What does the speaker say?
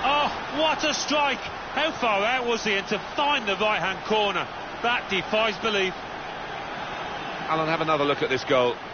Oh, what a strike! How far out was he? And to find the right-hand corner, that defies belief. Alan, have another look at this goal.